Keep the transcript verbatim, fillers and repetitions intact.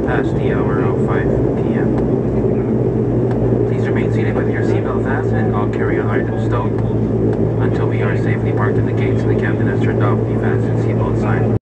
past the hour of five p m Please remain seated with your seatbelt fastened. All carry-on items stowed until we are safely parked at the gates and the captain has turned off the fasten seatbelt sign.